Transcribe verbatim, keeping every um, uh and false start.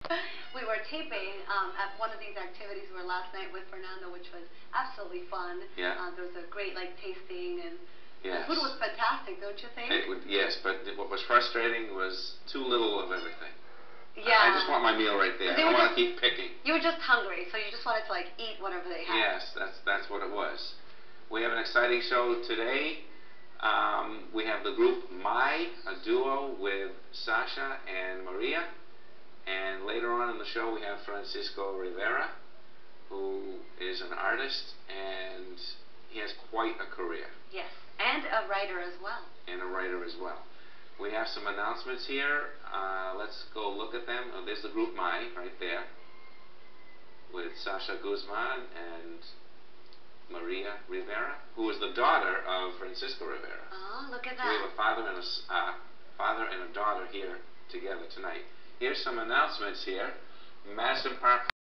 We were taping um, at one of these activities we were last night with Fernando, which was absolutely fun. Yeah. Uh, there was a great like tasting, and yes. the food was fantastic, don't you think? It would, yes, but what was frustrating was too little of everything. Yeah. I, I just want my meal right there. I don't want to keep picking. You were just hungry, so you just wanted to like eat whatever they had. Yes, that's that's what it was. We have an exciting show today. Um, we have the group Mai, a duo with Sasha and Maria. And later on in the show we have Francisco Rivera, who is an artist, and he has quite a career. Yes, and a writer as well. And a writer as well. We have some announcements here. Uh, let's go look at them. Oh, there's the group Mai right there, with Sasha Guzman and Maria Rivera, who is the daughter of Francisco Rivera. Oh, look at that. So we have a father and a uh, father and a daughter here together tonight. Here's some announcements here. Madison Park